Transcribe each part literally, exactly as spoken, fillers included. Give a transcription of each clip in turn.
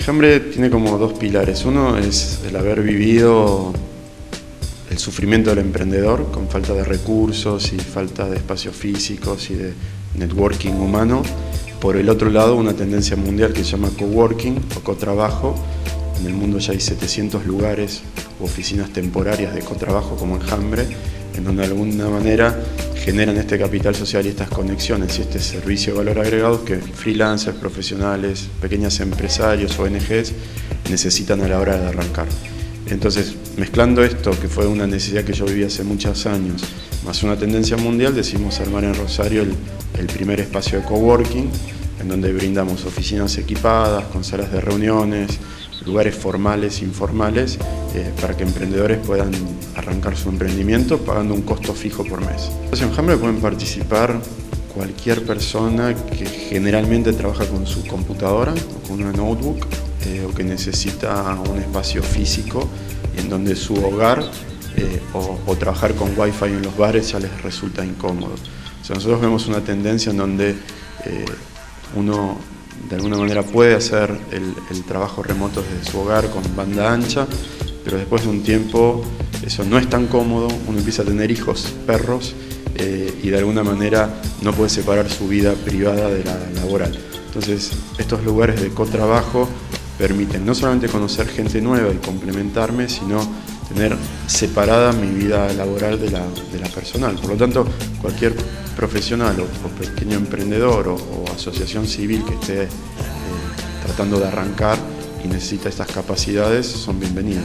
Enjambre tiene como dos pilares. Uno es el haber vivido el sufrimiento del emprendedor con falta de recursos y falta de espacios físicos y de networking humano. Por el otro lado, una tendencia mundial que se llama coworking o cotrabajo. En el mundo ya hay setecientos lugares u oficinas temporarias de cotrabajo como Enjambre, en donde de alguna manera generan este capital social y estas conexiones y este servicio de valor agregado que freelancers, profesionales, pequeños empresarios, O N Ges necesitan a la hora de arrancar. Entonces, mezclando esto, que fue una necesidad que yo viví hace muchos años, más una tendencia mundial, decidimos armar en Rosario el, el primer espacio de coworking, en donde brindamos oficinas equipadas, con salas de reuniones, lugares formales e informales, eh, para que emprendedores puedan arrancar su emprendimiento pagando un costo fijo por mes. En Enjambre pueden participar cualquier persona que generalmente trabaja con su computadora o con una notebook, eh, o que necesita un espacio físico en donde su hogar eh, o, o trabajar con wifi en los bares ya les resulta incómodo. O sea, nosotros vemos una tendencia en donde eh, uno de alguna manera puede hacer el, el trabajo remoto desde su hogar con banda ancha, pero después de un tiempo eso no es tan cómodo, uno empieza a tener hijos, perros, eh, y de alguna manera no puede separar su vida privada de la laboral. Entonces, estos lugares de cotrabajo permiten no solamente conocer gente nueva y complementarme, sino tener separada mi vida laboral de la, de la personal. Por lo tanto, cualquier profesional o, o pequeño emprendedor o, o asociación civil que esté eh, tratando de arrancar y necesita estas capacidades son bienvenidos.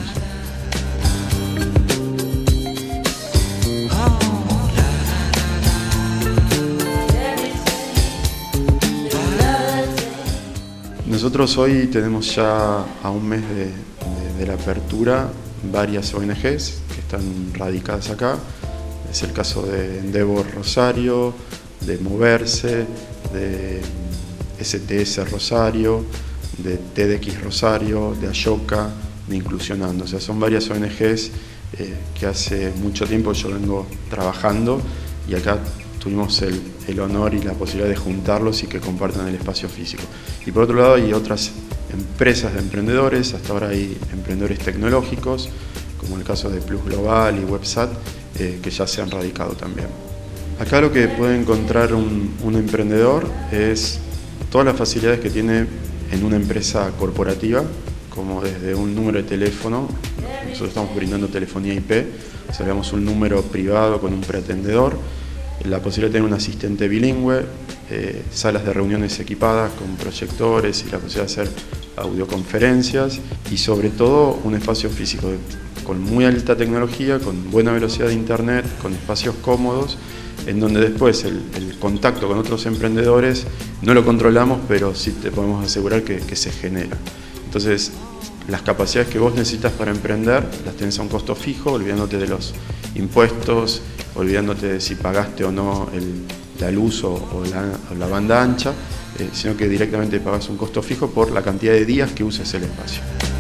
Nosotros hoy tenemos ya a un mes de, de, de la apertura varias O N Ges que están radicadas acá. Es el caso de Endeavor Rosario, de Moverse, de S T S Rosario, de T D X Rosario, de Ashoka, de Inclusionando. O sea, son varias O N Ges eh, que hace mucho tiempo yo vengo trabajando y acá tuvimos el, el honor y la posibilidad de juntarlos y que compartan el espacio físico. Y por otro lado hay otras empresas de emprendedores, hasta ahora hay emprendedores tecnológicos, como el caso de Plus Global y Websat, eh, que ya se han radicado también. Acá lo que puede encontrar un, un emprendedor es todas las facilidades que tiene en una empresa corporativa, como desde un número de teléfono, nosotros estamos brindando telefonía I P, o sea, damos un número privado con un preatendedor, la posibilidad de tener un asistente bilingüe, eh, salas de reuniones equipadas con proyectores y la posibilidad de hacer audioconferencias y sobre todo un espacio físico con muy alta tecnología, con buena velocidad de internet, con espacios cómodos, en donde después el, el contacto con otros emprendedores no lo controlamos, pero sí te podemos asegurar que, que se genera. Entonces, las capacidades que vos necesitas para emprender las tenés a un costo fijo, olvidándote de los impuestos, olvidándote de si pagaste o no el, la luz o, o, la, o la banda ancha, eh, sino que directamente pagas un costo fijo por la cantidad de días que uses el espacio.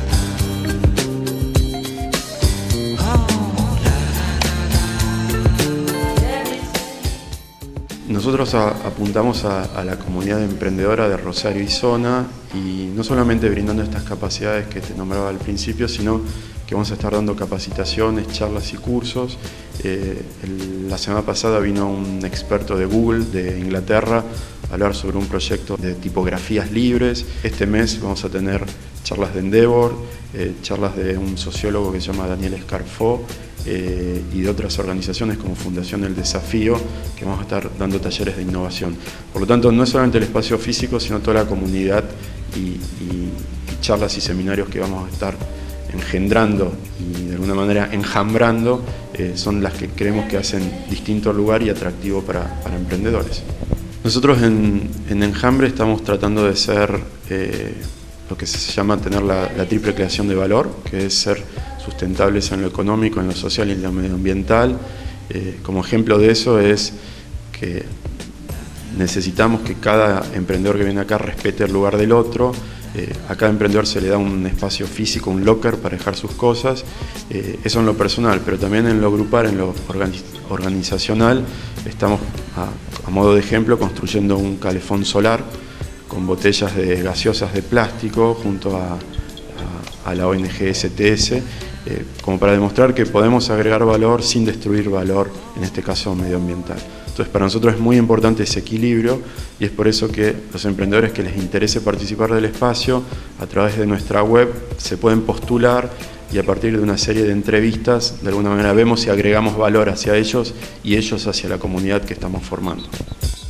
Nosotros a, apuntamos a, a la comunidad emprendedora de Rosario y zona, y no solamente brindando estas capacidades que te nombraba al principio, sino que vamos a estar dando capacitaciones, charlas y cursos. Eh, el, la semana pasada vino un experto de Google de Inglaterra a hablar sobre un proyecto de tipografías libres. Este mes vamos a tener charlas de Endeavor, eh, charlas de un sociólogo que se llama Daniel Escarfó, eh, y de otras organizaciones como Fundación El Desafío, que vamos a estar dando talleres de innovación. Por lo tanto, no es solamente el espacio físico, sino toda la comunidad y, y, y charlas y seminarios que vamos a estar engendrando y de alguna manera enjambrando, eh, son las que creemos que hacen distinto el lugar y atractivo para, para emprendedores. Nosotros en, en Enjambre estamos tratando de ser eh, lo que se llama tener la, la triple creación de valor, que es ser sustentables en lo económico, en lo social y en lo medioambiental. Eh, como ejemplo de eso es que necesitamos que cada emprendedor que viene acá respete el lugar del otro. Eh, a cada emprendedor se le da un espacio físico, un locker para dejar sus cosas, eh, eso en lo personal, pero también en lo grupal, en lo organiz organizacional, estamos a, a modo de ejemplo construyendo un calefón solar con botellas de gaseosas de plástico junto a, a, a la O N G S T S, eh, como para demostrar que podemos agregar valor sin destruir valor, en este caso medioambiental. Entonces, para nosotros es muy importante ese equilibrio y es por eso que los emprendedores que les interese participar del espacio, a través de nuestra web se pueden postular y a partir de una serie de entrevistas, de alguna manera vemos si agregamos valor hacia ellos y ellos hacia la comunidad que estamos formando.